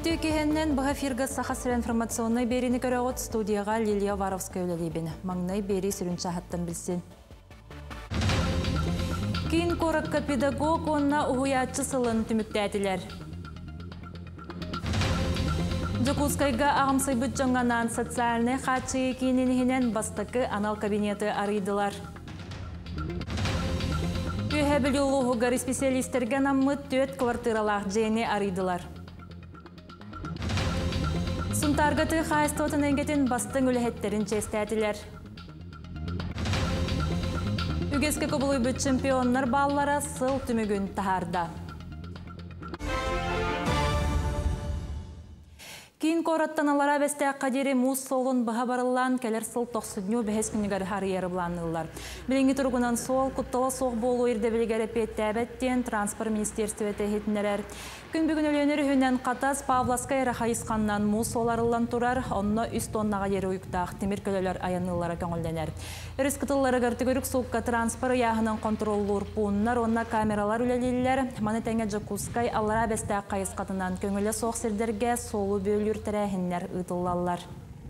Түйкехеннен бұға фирға сақасыр информационной беріні көріғыт студияға Лилия Варовская өлелейбін. Маңнай бері сүрінші ағаттан білсін. Кейін қораққа педагог онына ұғыятчы сылын түміктәділер. Жокускайға ағымсай бұд жаңғанан социальны қатшығы кейінінігінен бастықы анал кабинеті арыйдылар. Үйе білі ұлығығар специалистерген аммыт төт квартиралақ жейіне арыйдылар. Сунтаргаты қайыстотын әңгетін бастың өліхеттерін честәділер. Үгескі көбілі бүт чемпионлар баллара сыл түмігін тахарда. Кейін қораттан алара бәстәк қадері мұз солын бұға барылан кәлер сыл тоқсыдню бәхес күнігер харыяры бұланылар. Білінгі тұрғынан сол құттала соқ болу ерді білігер әпетті әбәттен транспорт министерстве тәхетінерер. Күн бүгін өлөнер хүнен қатас Павласкай рахайысқаннан мұз соларылан тұрар, онына үст тоннаға ері ұйықтақ темір көлелер аянылары көңілденер. Үріс қытылары ғыртығырық суққа транспорт яғынан контроллур пуыннар, онына камералар үлелелер, маны тәңе Жокускай алара бәстәк қайысқатынан көңілі соқ сірдерге солу бөлір тәрәхіннер ұтылалар.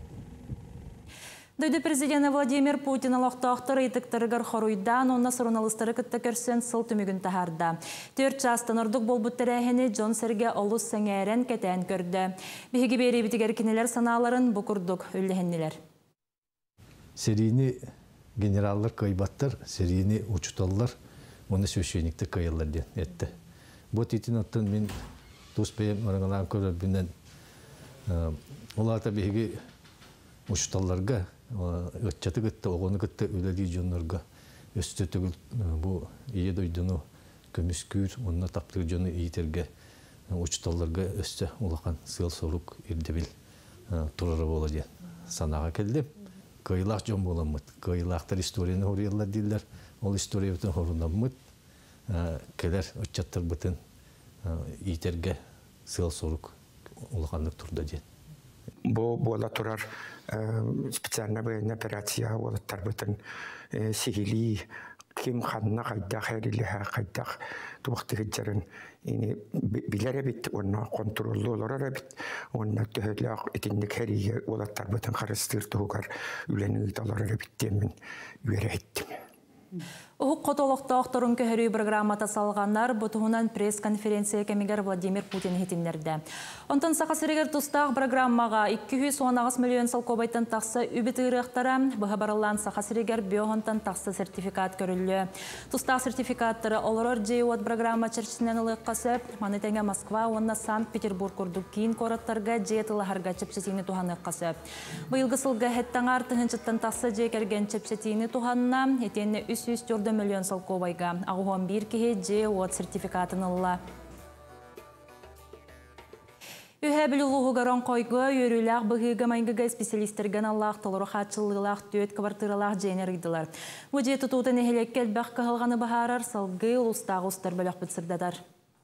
Дойды президенті Владимир Путин алақтақтыр етіктірігір хоруйдан, онына сұрыналыстыры күтті көрсен сыл түмігін тахарда. 4 жастан ұрдық болбұт тәрәхіні Джон Серге олыс сәңәрен кәтән көрді. Бігігі бері бітігер кенелер саналарын бұқырдық өлігеннелер. Серийни генераллар кайбаттар, серийни учуталлар, оны священникті кайылар ден етті. Бұт етін оттан мен туспайым ораңалан көрілбінен оларда бігігі учуталларға Өтчаты күтті, оғыны күтті өлелі жонларға өсті түгіл бұл ие дойдыны көміскүйір, онына таптығы жоны иетерге учталарға өсті олақан сыл сорук ирдебіл тұрары болы ден. Санаға келдім. Кайылақ жон боламыд. Кайылақтар историяны хорыялар дейлер. Ол история бүтін хорынамыд. Келер өтчаттар бүтін иетерге сыл сорук олақанлық тұрды ден. Бұл бола тұрар специальная военная операция олаттар бүтін сигили ким ханна қайдақ әріліға қайдақ туақтығы жарын білер әбіт, онна контроллы олар әбіт, онна төхелі етіндік әріге олаттар бүтін қарыстыр тұғығар үләні ұйталар әбіт демін үйері әттім. Уһук котолоқтоқтырын көһөрүү программата салғаннар бұтығынан пресс-конференция кемигер Владимир Путин хетинлерді. Онтан сақасырегер тұстақ программаға 219 миллион салқобайтын тақсы үбітігіріқтара бұға барылан сақасырегер биоғынтан тақсы сертификат көрілі. Тұстақ сертификаттары олырор жейуат программа чәрчісінен ұлық қасып, манытәңе Москва, онна Санкт-Петербург күрдік кейін кораттарға жейтілі харға чепчетіні туғаны қасып. Бұйылғы сылға хеттен артығыншыттан тақсы жекерген чепчетіні туғанына етені 304 миллион салқобайға. Ағуған бір кеге же от сертификатын ұлла. Үхә білі ұлығығаран қойғы, өріліғ бұғыға майғыға специалистерген Аллах толыры қатшылығылақ төт квартиралақ жейнер үйділер. Өде тұтуытын әхелеккел бәқ қығылғаны бағарар, салғы ұлыстағы ұстар бөліқ бітсірдедар.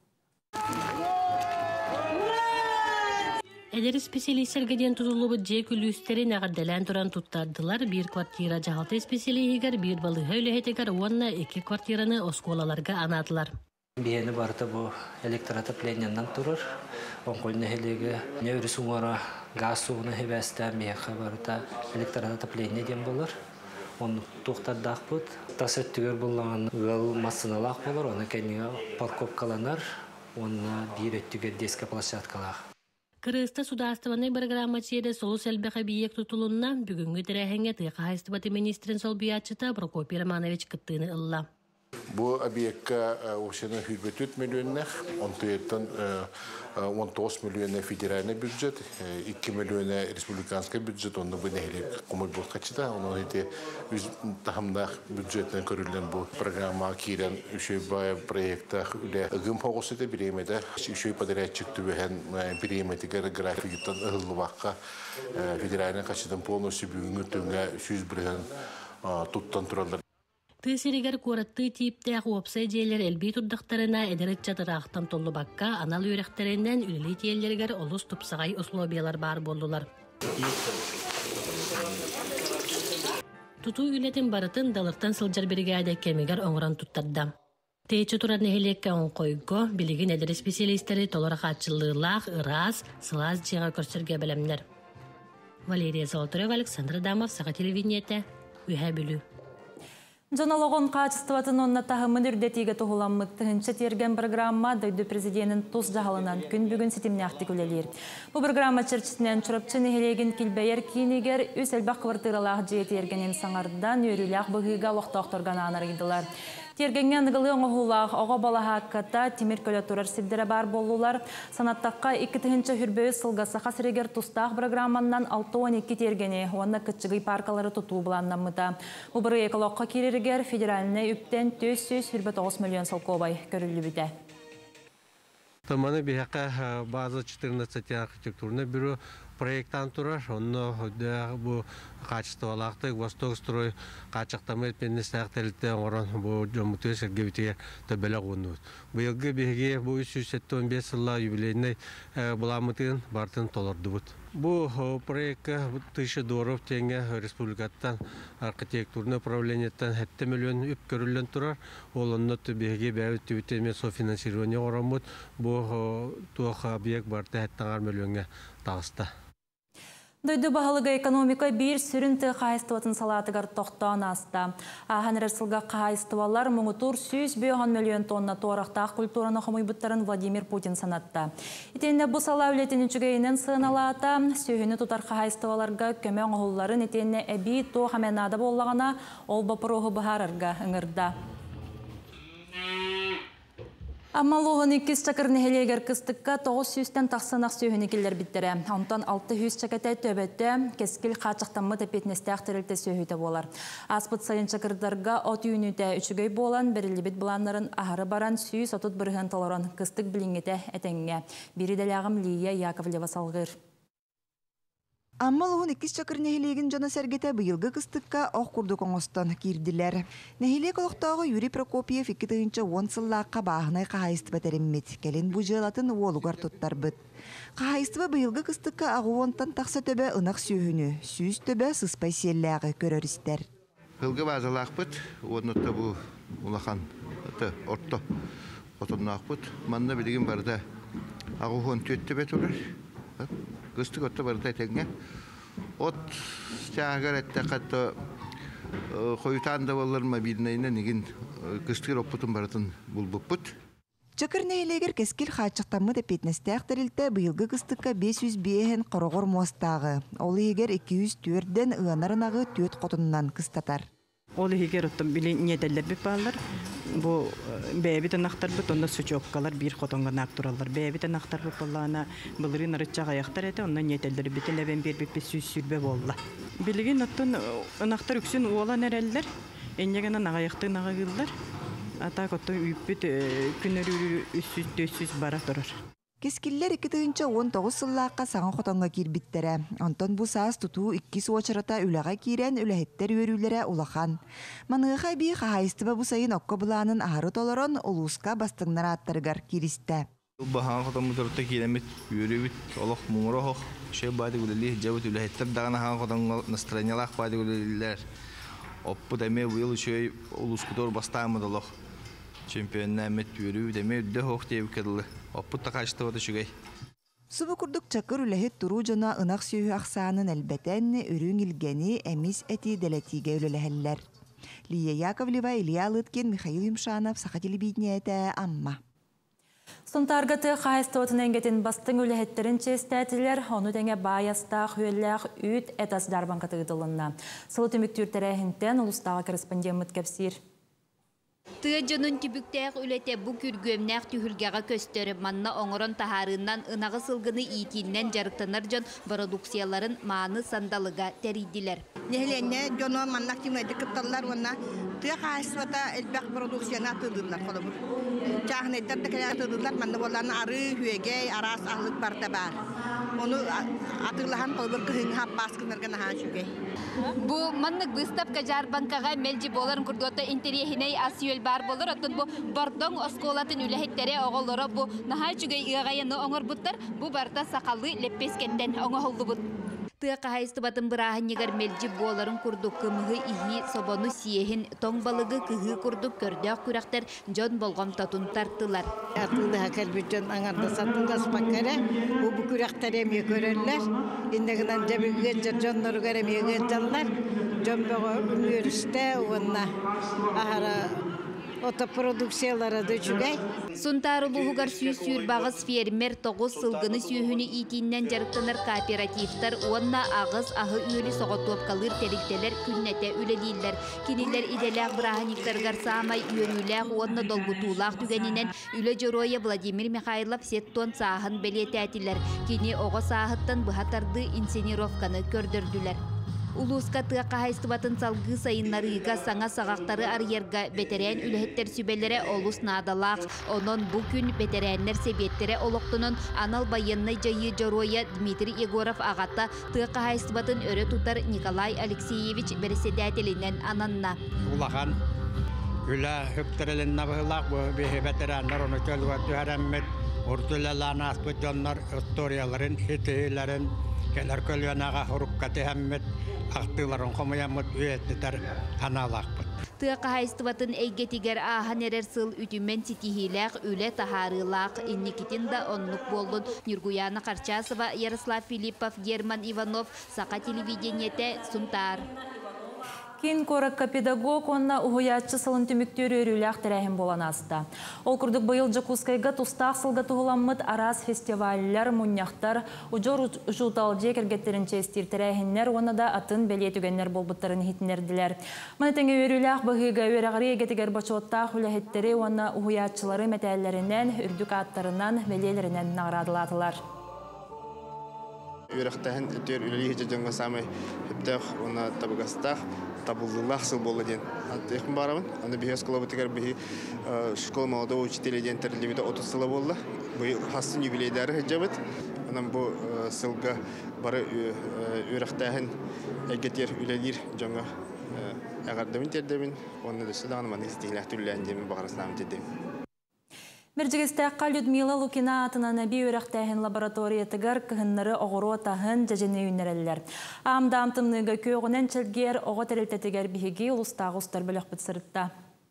Әдері специалистергеден тұтылығы же күлістері нәғаддәлән тұран тұттардылар. Bir квартира жағалты специалистігер, bir балығы өліхетігер, онна 2 квартираны осколаларға анадылар. Бейені барыты бұл электроотоплениядан тұрыр. Онқойны хелегі нөірі суңара газ суғыны хебәстен мейқа барыта электроотопления дем болыр. Оны тоқтардақ бұд. Тасөттігер болған ғыл масыналақ болыр. Оны кәнеге парковкаланар. Оны бір өттігер деске площадкалақ. Кырыста судастываны программа чеде солу сәлбәқі бейек тұтылуына бүгінгі тірәхенге тыйқа хайстыбаты министрин сол биятчыта Прокопий Романович кыттыны ылла. Bu объектка община hürbetüt milyonlar, ondan 19 milyona federal бюджет, 2 milyona республиканский бюджет, onda bu nehle komul bu kaçta, onun hete biz tamamda bюджетten körülen bu programma kiren şey bay proyekta üle güm hoğusu da biremede şey padere çıktı ve hen biremede grafikten hızlı vakka federalin kaçtan polnosu büyüğünü tünge 100 birden tuttan turallar. Тысыригер куратты типтәк уопсай жейлер элби турдактарына эдерет чатырақтан толлу бакка анал үйректеринен үлели тиеллергер олус тупсагай условиялар бар болдулар. Туту үлетин барытын далыртан сылжар бригада кемигер оңран туттарда. Тейчу турар нехелекке онкойго билигин эдер специалисттери толора катчылыылаах, ырас, сылаас жыга көрсөргө белемнер. Валерия Золотарева, Александр Дамов, Саха телевидениете, Үхэ бүлүү. Жоналогон качестватын оннатағы мүнірдетіге тұғыламмыттығыншы терген программа дөйді президентін тұс жағалынан күн бүгін сетімне ақтикулелер. Бұл программа чырчысынан чұрапчы нехелеген келбейер кейінегер үс әлбақ квартиралағы жеті ергенен саңардан өріліғ бұғыға уақтақтырған анарғидылар. Тергенген ғылы оңғылақ оға балаға аққата темір көлі тұрар сілдері бар болулар. Санаттаққа 2-тігінші хүрбөй сылғасы қасырегер тұстақ программаннан 6-12 тергені, онына күтчігі паркалары тұту бұланнан мұта. Бұл бір экологқа керергер федераліне үптен 409 миллион салқобай көрілі біде. Таманы бияқа база 14 архитектурный бюро проекттан турар, онно бу качестволақты Восток строй качақтамет пеннестақ тәлітті оңыран бу жомутуы сәргебітеге төбелі қонуыз. Бұйылғы беге бу 315 жылла юбилейный бұламытын бартын толырды бұд. Бу проектка $1000 теңге республикаттан архитектурный управлениеттен 7 миллион үп көрілін турар. Ол онно беге бәуіт түбітеме софинансирование оран бұд. Бу туақ объект барты 7 миллионға тағыста. Дойды бағылыға экономика бір сүрінті қайыстыватын салатығар тоқтан аста. Аған рәсілға қайыстывалар мұңытур 100 миллион тонна тоғырақтақ культураны қомойбыттарын Владимир Путин санатта. Етенде бұл сала үлетінің жүгейінен сығыналата, сүйіні тұтар қайыстываларға көмең оғыларын етенне әбей тоқ аменада болағана ол бапыруғы бұхарарға ұңырда. Амалуғын 2 чакырны хелегер кыстыққа 900-тен тақсынақ сүйіні келдер біттірі. Онтан 600 чакатай төбетті кескіл қачықтанмы тәпетнесті ақтырылты сүйіті болар. Аспыт сайын чакырдарға от үйініті үшігей болан, бірілі біт бұланларын ағыры баран сүйіс отыт бірген толырын кыстық біліңеті әтәңге. Бірі дәләғым Лия Яковлева салғыр. Аммалуғын 2 чакыр нехилеген жана сәргеті бұйылғы кыстыққа оқ күрді қоңыстан кирділер. Нехилек олықтағы Юрий Прокопьев 2-10 сыллаққа бағынай қағайыстыба тәріммет. Кәлін бұ жылатын олуғар тұттар бұд. Қағайыстыба бұйылғы кыстыққа ағуонтан тақса төбі ынақ сүйіні, сүйіс төбі сыспай селләғы көрірістер. Қылғы базалақ бұд, онытты бұ ұлақан орто отыннақ бұд. Манна білген барда ағуон төтті бәт олар. Кыстық отты барда әтенге. От жағар әтті қатты қойытан да болар мобильнайына неген кыстығыр оппытын баратын бұлбып бұд. Чакыр нәйлегер кескіл қачықтамы тәпетнесті әқтірілті бұйылғы кыстыққа 500 бейхен қорғыр мостағы. Ол егер 204-ден ұғанарынағы 4 қотынынан кыстатар. Ол егер оттым білі недәлер біп балар. Бұл бәйбітін ақтар бұт, онда сүчоққалар бір қотонға нақтыралар. Бәйбітін ақтар бұп болағына бұлырын арытчақ аяқтар әті, онда недәлер бітін әбен бір біп сүрбе болла. Білген оттын нақтар үксін уолан әрәлілер, әнегені нағаяқтың нағағылар. Атақ оттын үппіт күнірі 300-400 бара тұрар. Кескиллер 2-19 сыллаққа саңа қотонға кирбиттері. Онтон бұ саас тұту 2 суочарата үліға кирен үліхеттер өрілері улахан. Манығыға бей қағайыстыба бұ сайын оққа бұланын ағыры толырын ұлысқа бастыңнар аттырғар киристі. Баған қотон мұтырытта керемет өребіт, олық мұңыры оқ, шей бады үлілі, жабыт үліхеттер дағына хан қотонға настранялақ бады үлілер. Оппы дәме ұйыл шей ұлысқытор бастағымыд олық. Чемпионна әмет өрі, дәме үдді оқ дейіп кәділі. Оппытта қашты ода шүгей. Субы күрдік чакыр үләхет тұру жона ынақ сүйі ақсағының әлбәтән өрің илгені әміз әті дәләтіге үліләхәлілер. Лия Яковлева, Илья Лыткин, Михаил Юмшанов, Саха телевидениеті, Амма. Сонтаргыты қайыстуатын әңгетін бастың үләхеттерін честәтілер, оны дәңе байастақ, өйләқ, үт, әтас дарбан қатығыдылынна. Сылы түміктүртәрі әхінтен ұлыстағы корреспондент Кәпсир. Тыжынын түбіктәк үләте бұ күргөмнәк түхілгәға көстері манна оңырын тахарынан ынағы сылғыны итиннен жарықтанар жон продукцияларын маны сандалыға тәрейділер. Нехленне жонуан маннақ тимайды кыпталар онна тыя қайсывата әлбәқ продукцияна тыдылар қолыбыр. Чағынайдар да кәлі тыдылар манна боланы ары хүегей арас ағылық барда бар. Оны атылахан қолыбыр күйіңі басқынарған ахан шүгей. Бұ маннық выставка жарбанкаға мәлжі боларын күрдуатта интерьехиней асиөл бар болыр. Оттын бұ бардың осколатын үләхеттері оғылыры бұ наға жүгей иғайыны оңыр бұттар. Бұ барда сақалы леппескеттен оңы олды бұд. Тыақа хайстыбатын бұрағынегер мелжі боларын күрдік кымығы ихи собону сиехин тоң балығы кығы күрдік көрдіқ күрақтар жон болғам татун тартылар. Атылды хакәлбет жон аңарда сатылдас баккара, бұл күрақтар еме көрелер. Индегінен жабылген жонлары көремеге жаллар. Жон бұғы университет, онна ахара отопродукциялары дөчүгай. Сунтары бұғығар сүйір бағыз фермер тоғыз сылғыны сүйіні итиннен жарықтанар кооперативтар, онна ағыз ағы үйелі соғытуап қалыр теріктелер күннете үлелейлер. Кенелер иделәқ бірағаниктарғар самай үйеріләқ, онна долгутулақ түгенінен үлі жороя Владимир Михайлов сеттон сағын белеті әтілер. Кене оғы сағыттан бұхатарды инсценировканы көрдірділер. Улуска тыақа хайстыбатын салғы сайынларыға саңа сағақтары арьерға бетерен үліхеттер сүбелері олус надалақ. Онон бұл күн бетеренлер себеттері олықтының анал байынны жайы жороя Дмитрий Егоров ағатта тыақа хайстыбатын өрі тұтар Николай Алексеевич берседәтелінен ананна. Улахан үлі хүптерелін набығылақ бұл бетеренлер оны көлуі түхәрәммет ұртылелан аспыт жонлар историяларын, хитилерін келер көлуенаға ұрыққа тәхәммет ақтыларын қомаямыт үйеттітер аналақпыт. Тыақа хайстыбатын әйгетігер ахан әрер сыл үтімен ситихиләқ үлі тахарылақ. Инникетін да онлық болдың. Нюргуяна Қарчасова, Ярослав Филиппов, Герман Иванов, Сақа телевидениеті Сунтар. Кин коракка педагог онна угуячы сылын түміктері өріләқ тәрәхім болан асты. Ол күрдік бұйыл Жакускайға тұстақ сылға тұғыламмыд арас фестивалілер, мұняқтар, ұжыр ұжутал жекергеттерінче стир тәрәхінлер, оны да атын бәле түгенлер болбыттарын хитінерділер. Мәнетіңі өріләқ бұғыға өріғары егетігер бачуаттақ үләхеттері оны угуячылары мәтәлерінен, үрдік аттарынан, бәлелерінен нағрадылатылар. Үріқтәхін өтер үлілі хеджеджонға самай үптәқ, оны табығастақ, табылдылақ сыл болы ден. Аттықын барамын, оны бейес қыла бұтығар бейі школ молодого учителя ден тәрілемеді 30 сылы болды. Бұл хасын юбилейдері хеджабыд. Онын бұл сылға бары үріқтәхін әгетер үлелер жоңға әғардамын тердемін. Оны дөсі дағаны маны істейләқ түрлән демін бағарасынамын тердемін. Мерджигестәққа Людмила Лукина атынан әбі өріқтәхін лаборатория тігір кіхіннері оғыру атағын жәжіне үйнерелілер. Амда амтымныға көғінен чәлгер оғы тәрілтетігер бігеге ұлыстағы ұстар бөліқ бітсірітті.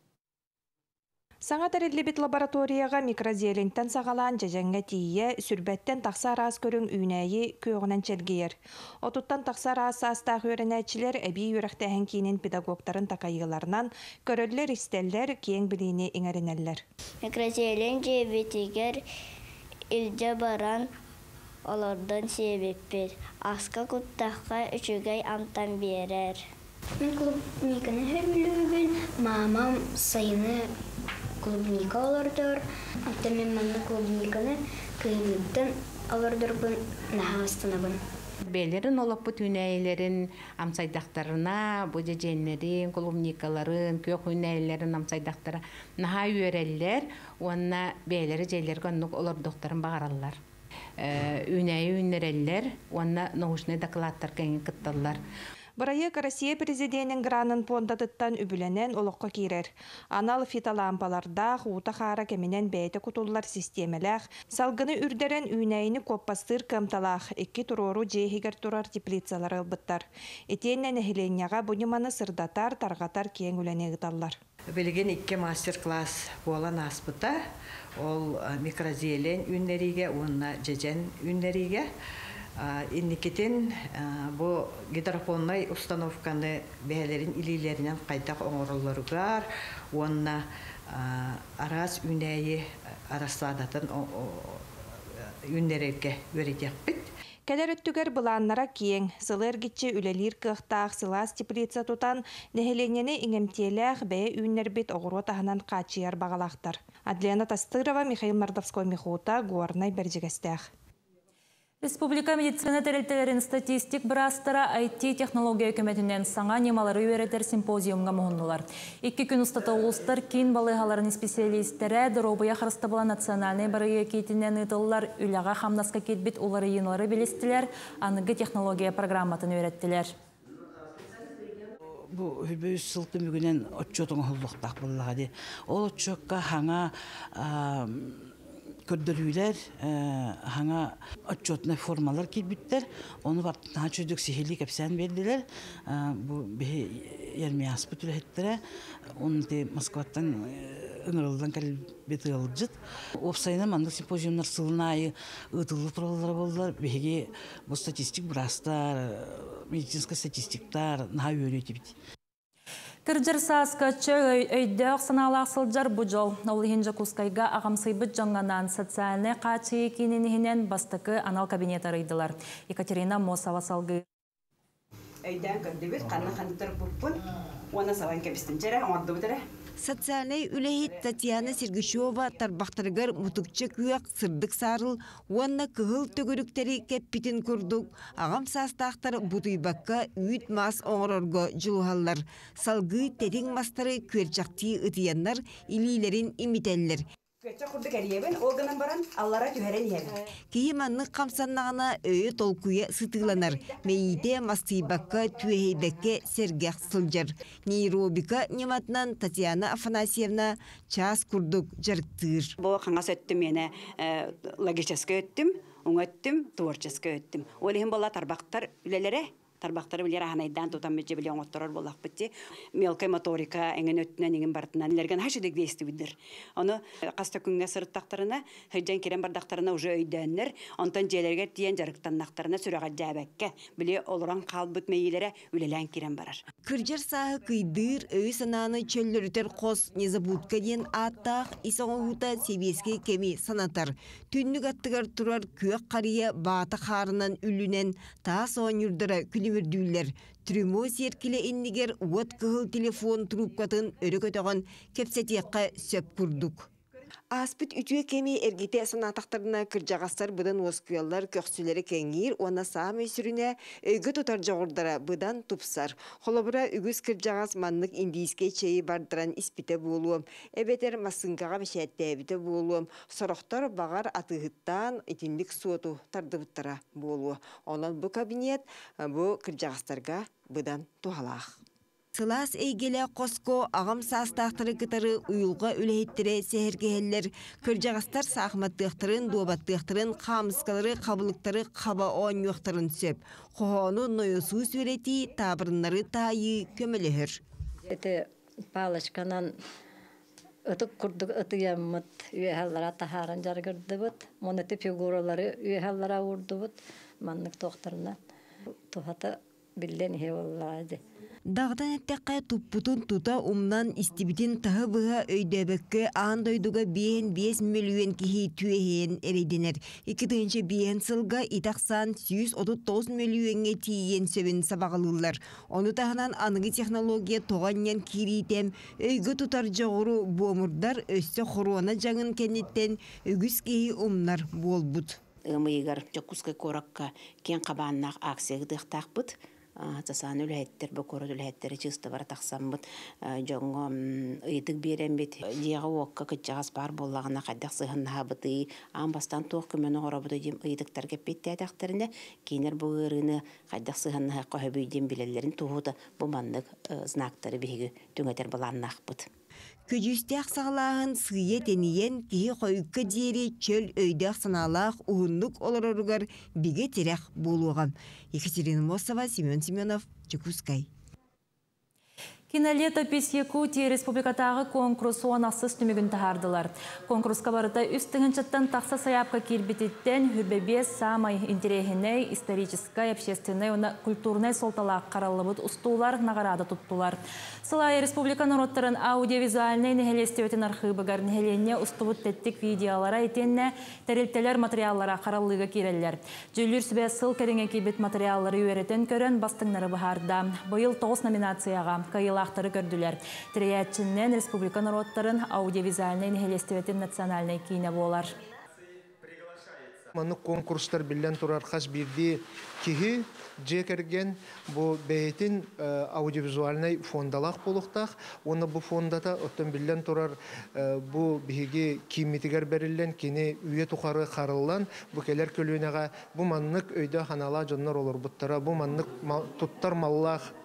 Саңа тәрелебет лабораторияға микрозелінттен сағалан жәжәңге тие сүрбәттен тақса арас көрің үйнәйі көғінен чәлгейер. Отуттан тақса арас астағы өрінәчілер әбей өріқтәхін кейінен педагогтарын тақайығыларынан көрілер істеллер кейін білейіне еңәрінәлілер. Микрозелін жебетігер үлде баран олардан себеппер. Асқа құттаққа үшігай амтан берер. Мен клубниканы хөрмілігін, мамам сайыны клубника олардыр. Аттымен манны клубниканы күйіміктен олардыр бұн нағастына бұн. Бәлерін олап бұт үнәйлерін амсайдақтарына, бұжа жәнлерін, клубникаларын, көк үнәйлерін амсайдақтары наға үйерелер, онына бәлері жәйлерге онық олардықтарын бағаралар. Үнәйі үнерелер, онына нұғышны дақылаттар кәңі қытталар. Барайык Россия президентінің гранын пондатыттан үбіленен олыққа кейрер. Анал фиталампаларда хута қара кемінен бәйті құтулар системеләқ, салғыны үрдерен үйнәйіні көппастыр көмталақ, екі тұрору жейхігер тұрар теплицалар ылбыттар. Етеннен әхіленяға бұныманы сырдатар, тарғатар кең үлене ғыталар. Білген 2 мастер-класс болан аспыта, ол микрозелен үннериге, онна жежен үннериге. Инникетін бұл гидрофоннай установканы бәлерін илилерінен қайдақ оңырылырғар, онына арас үнәйі арасладатын үннерерге өретек біт. Кәдер өттігер бұланнара кең, сылыр кетче үлелер қықтақ сылас теплица тұтан, нәхеленені иңемтеләқ бәе үйінер бет оғыру тағынан қачияр бағалақтар. Адлена Тастырова, Михаил Мордовской Михута, Гуарнай Берджигестәқ. Республика медицина тәрелтелерін статистик бірастыра IT-технология өкіметінен саңа немалары өретер симпозиумға мұғынылар. 2 күн ұстата ұлыстар кейін балығаларын специалистері дұробыя қырыстабыла национальный барығы кейтінен ұтылылар үліға қамнасқа кетбет олары енлары белестілер, анығы технология программатын өреттілер. Бұл үлбөй сылты мүгінен отчетың ұлықтақ болуға де. Ол отчетқа хаңа көрдөрүлер хана отчетный формалар килбиттер. Оны бартына чөйдүк сихили кепсен бердилер. Бу ермияс бүтүлеттер. Оны те Москвадан ыңырылдан калбети алжыт. Опсайна мандык симпозиумдар сылнайы ытылы туралар болдулар. Беге бу статистик брастар, медицинский статистиктар наха үйрөтүп. Кырджыр сааскачы өйдөк саналақ сылжар бұжол. Олығын Жакускайга ағамсыйбыт жаңғанан социальный қачы екенінігінен бастықы анал кабинет арыйдылар. Екатерина Мосова салғы. Өйден көрдібіт, қанна қандытыр бұппын, оны саван кәбістін жәрі, аңырды бұтыры. Социальный үлехит Татьяна Сергешова тарбақтыргар мутукчы күйек сырдык сарыл, уанна кығыл төгіріктері кәппитін күрдік. Ағам састақтар бұтыйбаққа үйт мас оңырорго жылуғалар. Салғы тетің мастары көрчақты ұтыянлар, илилерін имителлер. Көтчі құрды кәріебін, олғынан баран аллара түйәрен ебін. Кейіманның қамсаннағына өйі толкуя сытыланар. Мейде мастыйбаққа түйейбәкке сергеқ сылжар. Нейробика нематынан Татьяна Афанасьевна час күрдік жарықтыр. Бұл қаңас өттім, мені логическа өттім, оңөттім, творческа өттім. Олығын бола тарбақтар үлелері. Тарбақтары білер ағанайдан тұтам мүдже біле оңыттырар болақ бітті. Мелкай моторика әңін өттінен, әңін бартынан, әлерген хашыдек дейсті білдір. Оны қаста күнге сырыттақтарына, хыджан керен бардақтарына уже өйдәнлер, онтан желерге тиен жарықтаннақтарына сүріға жәбәкке, біле олыран қалбыт мейілері үлелән керен барар. Кыржар сағы кыйдыр, өй сананы чөллөрітер қос, незабудка ден аттақ, исоңуыта себеске кеми санатар. Түннік аттығар тұрар күйек қария баты қарынан үлінен, та соң юрдыра күлімірдүйлер. Трюмо серкілі иннигер уат кығыл телефон трубкатын өрі көтіған кепсетеққа сөп күрдік. Аспыт үтüе кеми эргите санатақтарына кыржағастар бұдан оскуялар көксүлері кеңгир, оны саам өсіріне өйгі тұтар жоғырдара бұдан тұпсар. Холобыра үгіз кыржағас маннық индийске чейі бардыран испите болуым, әбетер масынғаға бішәтті әбіте болуым, сұрықтар бағар атығыттан итінлік суоту тардыбыттара болуы. Онан бұл кабинет бұл кыржағастарға бұдан туғалақ. Сылас эйгеле қоско ағам састақтыры кытары уйылға үлейттіре сәхіргейлер, кыржағастар сақматтықтырын, дуабаттықтырын, қамыскалары, қабылықтары қаба оң yoқтырын сөп. Қоғаны нойысу сөреті табырынлары тайы көмілігір. Это палышканан ытык курдук ытыяммыт, үйәхаллара тахаран жаргырды бұд, монеті фигуралары үйәхаллара урды бұд, маннык тоқтарынан. Тухата билден хеваллады. Дағдан әттәққа тұппутын тұта умнан истибитин тағы бұға өйдәбәкке аң дойдуға 5 миллион кихи түйеен әрейденер. 2-ші бейін сылға итақсан 139 миллионге тиен сөбін сабағылылар. Оны тағынан анығы технология тоғаннан киритем өйгі тұтар жоғыру бомырдар өсті құруана жаңын кәнеттен өгіз кейі умнар болбұд. Өмейгар Жакускай коракка кен қабаннақ аксияғы дықтақ бұд. Тасан үләйттер, бөкөрі үләйттері чысты бар тақсамбыд. Жоңғы ұйдық берен бет. Дияғы оққа күтжағас бар болағына қайдақ сығынна бұды. Амбастан тоқ күмені ғора бұды дем ұйдықтар кеппетті әдіқтерінде. Кейнер бұғырыны қайдақ сығынна қойы бүйден білелерін туғыды. Бұл мандық знактары бейгі түңетер бұланнақ бұд. Көжістәқ сағалағын сүйе тенейен кейі қойыққа дейірі чөл өйдәқ саналақ ұғынлық оларырғар біге терек болуғам. Екатерина Мосова, Семен Семенов, Жакускай. Кинолетопись Якутии республикатағы конкурс онақсыз түмігін тахардылар. Конкурсқа барыта үстігіншіттен тақса саяпқа келбететтен хүрбебес самай интерехіне историческай, общественной, культурной солталақ қаралыбыт ұстулар нағарады тұттулар. Сылай республика народтарын аудиовизуальный нехелестеуетін архивыгар нехеленне ұстыбыт теттік видеолара етенне тәрелтелер материаллара қаралыға керелер. Жүлір сүбе сыл кәріңе кейбет материаллары үйеретін көрін бастыңнары бұхарда. Бұйыл 9 номинацияға қайылақтары көрділер. Тіреятчіннен республика народтарын аудиовизуальный нехелестеуетін национальный кейіне болар. Маны конкурстар билен турар хас бирди кихи жекерген бу бейтин аудиовизуальный фондалах болуктах. Оны бу фондата оттон билен турар бу биги кимитигер берилен кини үйе тухары харыллан бу келер көлүнөгө бу маннык өйдө ханала жоннор олор буттара бу маннык туттар маллах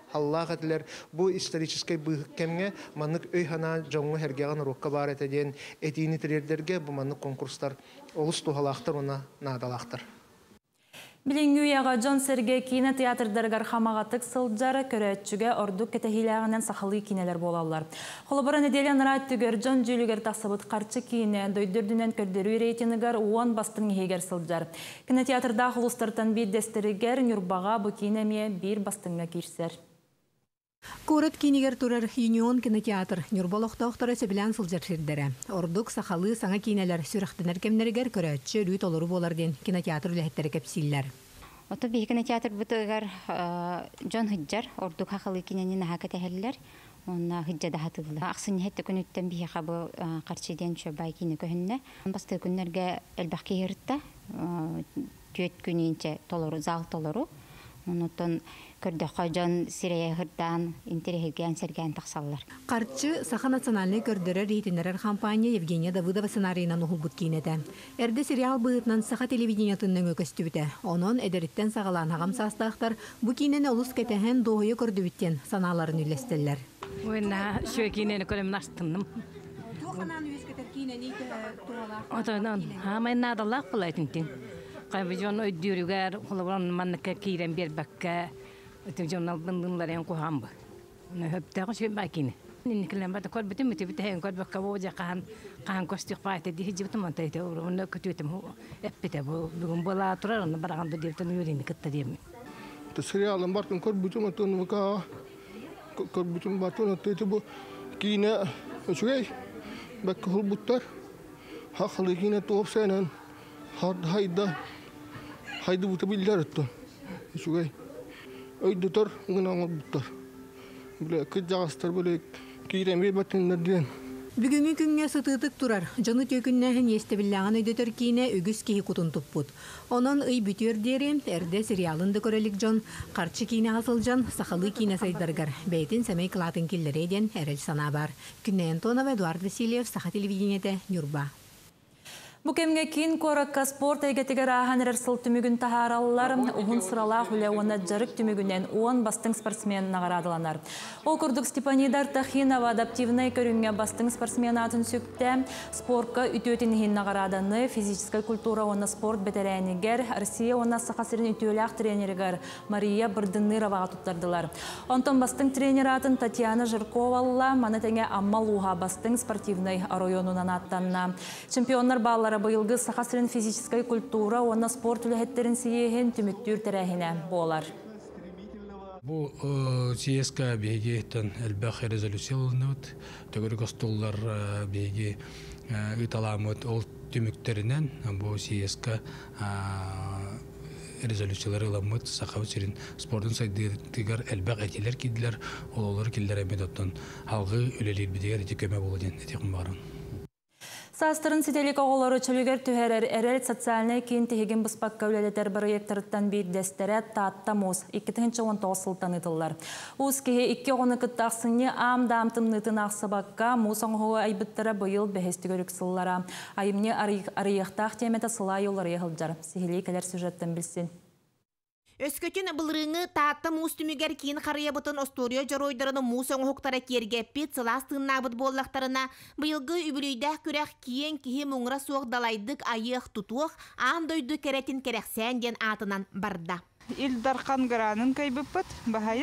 халлах этилер. Бу исторический быһыккемге маннык өй хана жоңго хергеган урукка бар этеден этини тирердерге бу маннык конкурстар олус тухалактар уна надалактар. Билингуяга Джон Сергей кинотеатрдаргар хамагатык сылжары көрөтчүгө ордук кетехилягынан сахалы кинелер болалар. Холобора неделян раттыгер Джон Жюлигер тахсабыт карчы кине дойдурдунан көрдөрүү рейтингар 10 бастын егер сылжар. Кинотеатрда хулустартан биддестеригер Нюрбага бу кинеме 1 бастынга кирсер. Корот кинигер турар Юнион кинотеатр Нюрбалоқтоқтары сөбілән сылжаршырдары. Ордук сақалы саңа кинелер сүріқтінер кемнергер көрөтші рүйт олыру боларден кинотеатр үләхеттері кепсиллер. Ото бей кинотеатр бұтығар Джон Хыджар, ордук хақалы киненін хақыт әхелілер, онна Хыджада хатылы. Ақсын хетті күніттен бей қабы қарчеден шөбай кине көхінне. Басты күнерге әлбәқке ерітті, түйет күнінше зал толыру. Онутон көрдөккө Джон Сирия хырдан интерегген серген таксаллар. Карчы Саха национальный көрдөрөр рейтинерер компания Евгения Давыдова сценарийынан ухулбут кинете. Эрде сериал быытынан Саха телевидениятынның өкөстүбүтэ. Онон эдериттен сагалан хагам састаактар бу кинени олус кетехен доойо көрдүбүттен санааларын үлестеллер. Уйна шө кинени көрөм настынным. Туханан үз кетер кинени туралар. Отонон хамай надалак булайтын. Кайбыжон өйдүрүгөр холобон манныкка кирен бербакка өтөжонал бындынларын кухамбы. Хөптөгө шөй бакини. Никлем бата кор битим битем кор бакка вожа кан костук пайта ди хижибт монтайт оны көтөтөм эппете бүгүн бала турар оны бараганда дептен юрини кытта деми. Те сериалын бартын кор бутум атон вака кор бутум бартын атты бу кине өчгөй бакка хулбуттар хакылы кине тоопсенен haydi bu tabiller etti. Şuraya. Öydütür, ngınağın butar. Böyle kıcağızdır, böyle kiremir batınlar diyen. Бүгүнгү күнгө сытыытык турар. Жону төкүннәһен естебилләгән өйдөтөр кине үгүс киһи кутун туппут. Онон ый бүтөр дери эрде сериалында көрөлик Жон карчы кине асылжан сахалы кине сайдаргар. Бейтин семей клатын киллереден эрел сана бар. Күннен Тонова Эдуард Васильев Саха телевидениете Нюрба. Бу кемге кин коракка спорт эгетигер аханер сыл түмүгүн тахараллар угун сырала хулеуна жарык түмүгүнен 10 бастың спортсмен наградаланар. Ол курдук Степанидар Тахинова адаптивный көрүнгө бастың спортсмен атын сүктө спортка үтөтүн хин награданы физическая культура онна спорт ветеранигер Россия онна сахасырын үтөлак тренергер Мария Бардынырова туттардылар. Онтон бастың тренер атын Татьяна Жирковалла манатеңе аммалуха бастың спортивный районунан аттанна. Чемпионнар баллары быйылгы сахасырын физическая культура онна спорт үлэхеттерин сиехен түмүттүр терәхине болар. Бу ССК беги элбах резолюцияланып, төгөрүк остоллар беги ыталамыт ол түмүктеринен бу ССК резолюциялары ламыт сахавчерин спортун сайдыгар элбах этилер кидилер, ололор киллер эмедоттон алгы үлелер бидегер этикеме болден этиким барын. Састырын сителик оғылары чөлігер түхерер әрел социальный кейін тегін бұспаққа өлелетер проекторыттан бейдестері таатта мұз 2019 сылтан ұтылар. Уыз кеге 2-10 күттақсыны ам-дамтым нытын ақсыбаққа мұз оңғығы айбыттары бұйыл бәхесті көрік сыллара. Айымне арияқтақ теметі сылай олар еғылдар. Сихилей кәлер сюжеттен білсін. Өскөтін бұлырыңы таатта мұз түмігер кейін қария бұтын осторио жаройдарыны мұз оңғықтара кергеппет сыластығын абыт боллақтарына бұйылғы үбілейдәк көрәк киен кихи мұңыра соқ далайдық айық тұтуық андойды керетін керексен ден атынан барда. Илдархан ғыранын кайбыппыт, бағайын.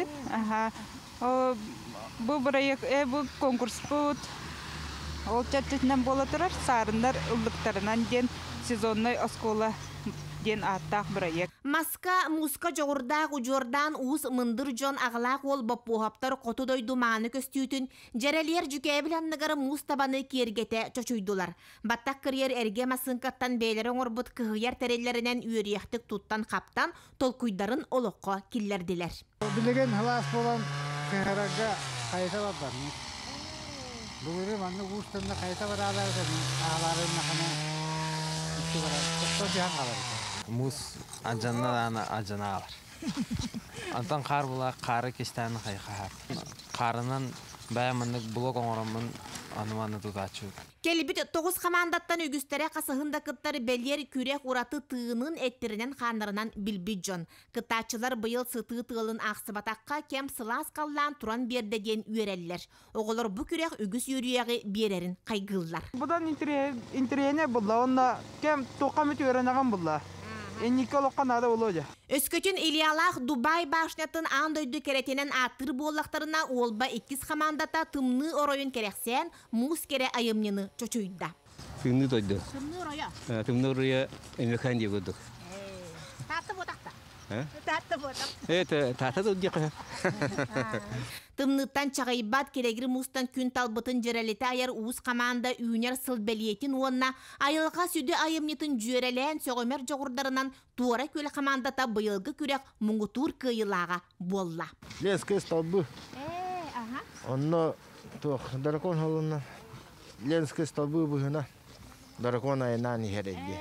Бұл бірайық, бұл конкурс бұд. Ол чәттетінен бола тұрар, сарындар ұлдықтарынан ден сезонной оскола ден аттақ бірайық. Маска муска жоғырдақ ұжордан уыз мындыр жон ағылақ ол бапуғаптар қоту дойду маны көстүйтін, жерелер жүкәбіланнығары муз табаны кергете чочуйдулар. Баттақ кірер әрге масынқаттан бейлері оңырбыт кығыяр тәрелерінен үйерияқтық туттан қаптан толкуйдарын олыққа киллерділер. Білеген хылас болан кығырага қайта бабдар. Бүгірі манны ұстында қайта бар ағаларын нақына үсті барар. Тоқта жиған қалар. Муз ажанна алар. Антон қар була қары кестәні қайқағар. Қарынан бәйіміндік блок оңырымын аныманы тутачу. Келбит 9 командаттан үгүстері қасығында кыттары бәлер күрек ураты тыынын әттерінен қандарынан билбит жон. Кыттачылар бұйыл сыты тылын ақсыбатаққа кем сылас қаллан туран бердеген үйерелілер. Оғылар бұ күрек үгіс үйрияғы берерін қайгыллар. Бұдан интерене бұлла, онда кем тоқамет үйренеген бұлла. Өскөтін Ильялах Дубай башнятын андойды керетенен аттыр боллақтарына олба 2 командата тымны оройын керексен, мус кере айымнені чочуйда. Тымны тойды. Тымны ороя? Тымны ороя энехан дегудық. Татты ботақта? Татты ботақта. Тымныттан чағайбат керегір мустан күн талбытын жерелеті аяр уыз команда үйнер сылбелиетін онна айылға сүді айымнетін жүйерелен сөғымер жоғырдарынан туара көлі командата бұйылғы күрек мұңғытур кыйылаға болла. Ленская столбы. Онно дракон холуна. Ленская столбы бұғына. Дракон айынан хереге.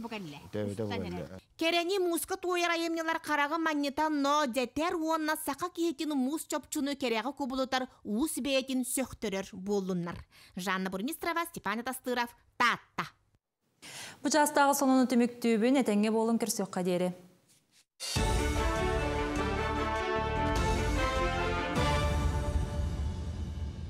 Керени муска туйар айымнелар қарағы маннетан но детер онна сақа кейтіні мус чопчуны керегі көбілутар уыз бейетін сөқтірер болуннар. Жанна Бурмистрова, Степан Тастыров, Татта. Бұчастағы сонуны түміктүүбін әтенге болын кірсөк қадері.